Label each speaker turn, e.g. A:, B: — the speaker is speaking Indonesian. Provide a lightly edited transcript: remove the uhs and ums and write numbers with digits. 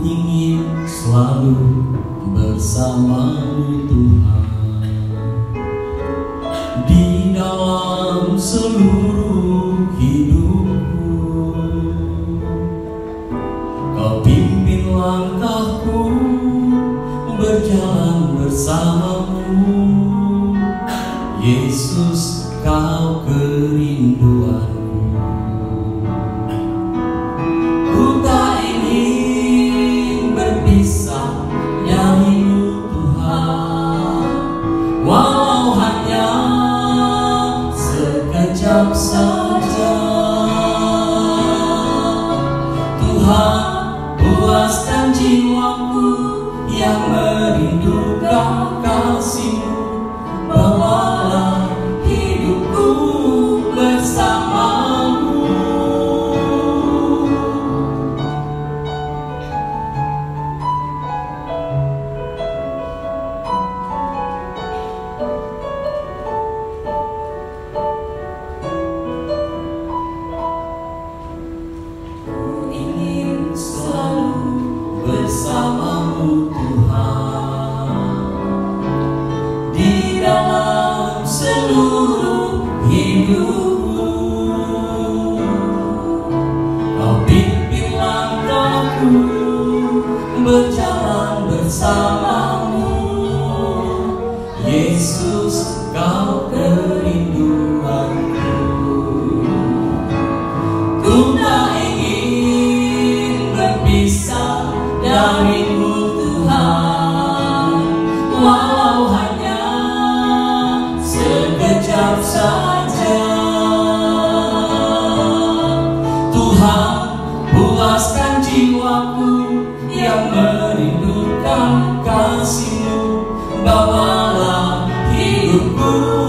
A: ingin selalu bersama-Mu Tuhan, di dalam seluruh hidupku. Kau pimpin langkahku berjalan bersama-Mu, Yesus, Kau kerinduanku. Ku tak ingin berpisah dari-Mu Tuhan, walau hanya sekejap saja. Tuhan, puaskan jiwaku yang merindukan kasih-Mu. Bawalah hidupku bersama-Mu. Ku ingin selalu bersama-Mu Tuhan, di dalam seluruh hidupku. Kau pimpin langkahku berjalan bersama-Mu, Yesus, Kau kerinduanku. Ku tak ingin berpisah dari-Mu Tuhan, walau hanya sekejap saja. Tuhan, puaskan jiwaku yang merindukan kasih-Mu. Bawalah hidupku